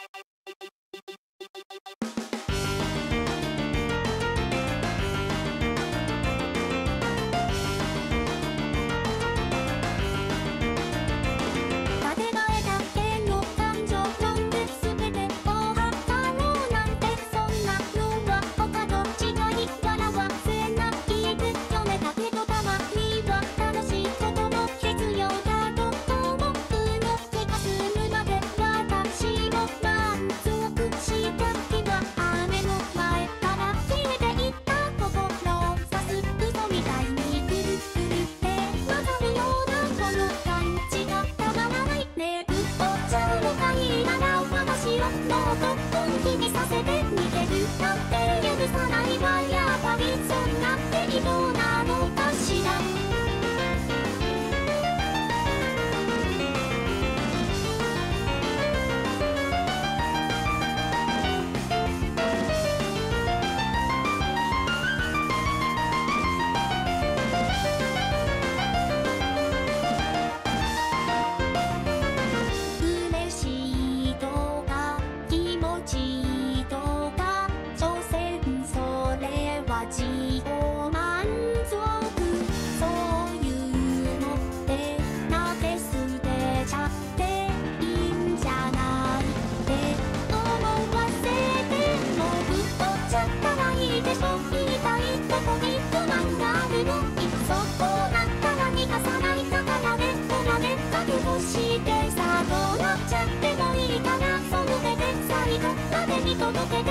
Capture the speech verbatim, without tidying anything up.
気にさせて逃げるなんて許さないわ。やっぱりそんな適当なのかしら。してさ、どうなっちゃってもいいから、その手で最後まで見届け